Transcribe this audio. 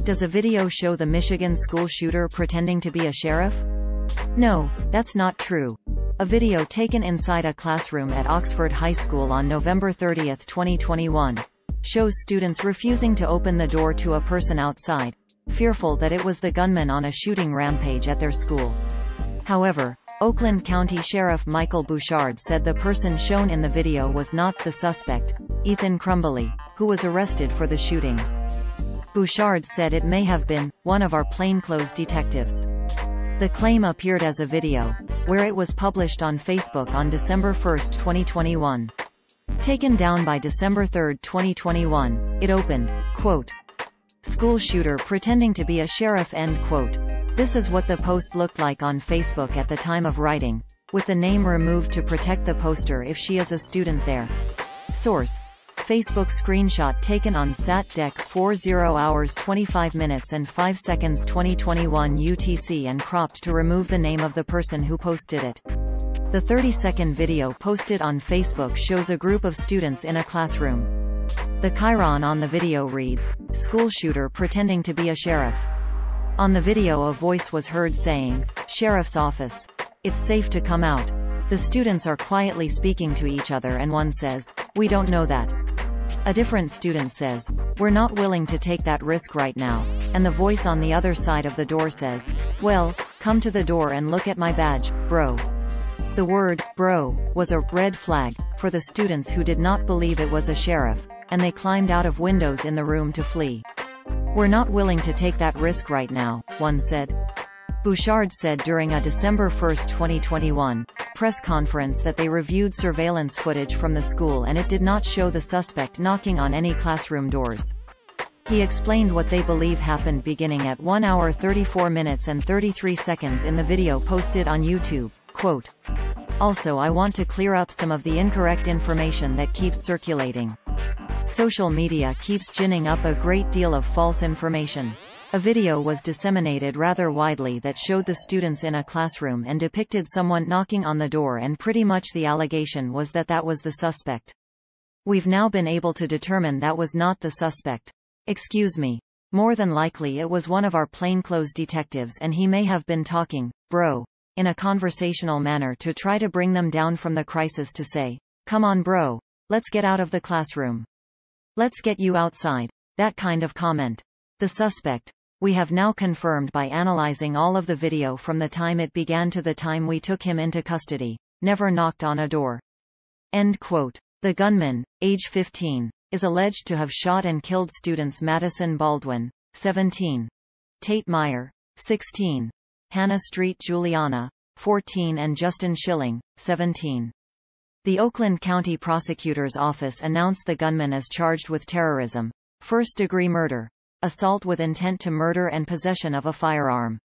Does a video show the Michigan school shooter pretending to be a sheriff? No, that's not true. A video taken inside a classroom at Oxford High School on November 30, 2021, shows students refusing to open the door to a person outside, fearful that it was the gunman on a shooting rampage at their school. However, Oakland County Sheriff Michael Bouchard said the person shown in the video was not the suspect, Ethan Crumbly, who was arrested for the shootings. Bouchard said it may have been one of our plainclothes detectives. The claim appeared as a video, where it was published on Facebook on December 1, 2021. Taken down by December 3, 2021, it opened, quote, "School shooter pretending to be a sheriff," end quote. This is what the post looked like on Facebook at the time of writing, with the name removed to protect the poster if she is a student there. Source: Facebook screenshot taken on SAT-DEC 40 hours 25 minutes and 5 seconds 2021 UTC and cropped to remove the name of the person who posted it. The 30-second video posted on Facebook shows a group of students in a classroom. The chyron on the video reads, "School shooter pretending to be a sheriff." On the video a voice was heard saying, "Sheriff's office. It's safe to come out." The students are quietly speaking to each other and one says, "We don't know that." A different student says, "We're not willing to take that risk right now," and the voice on the other side of the door says, "Well, come to the door and look at my badge, bro." The word, bro, was a red flag for the students who did not believe it was a sheriff, and they climbed out of windows in the room to flee. "We're not willing to take that risk right now," one said. Bouchard said during a December 1, 2021, press conference that they reviewed surveillance footage from the school and it did not show the suspect knocking on any classroom doors. He explained what they believe happened beginning at 1 hour 34 minutes and 33 seconds in the video posted on YouTube, quote, "Also, I want to clear up some of the incorrect information that keeps circulating. Social media keeps ginning up a great deal of false information." A video was disseminated rather widely that showed the students in a classroom and depicted someone knocking on the door, and pretty much the allegation was that that was the suspect. "We've now been able to determine that was not the suspect. Excuse me. More than likely it was one of our plainclothes detectives and he may have been talking, bro, in a conversational manner to try to bring them down from the crisis to say, 'Come on bro. Let's get out of the classroom. Let's get you outside.' That kind of comment. The suspect, we have now confirmed by analyzing all of the video from the time it began to the time we took him into custody, never knocked on a door." End quote. The gunman, age 15, is alleged to have shot and killed students Madison Baldwin, 17, Tate Meyer, 16, Hannah Street Juliana, 14 and Justin Schilling, 17. The Oakland County Prosecutor's Office announced the gunman is charged with terrorism, first-degree murder, assault with intent to murder and possession of a firearm.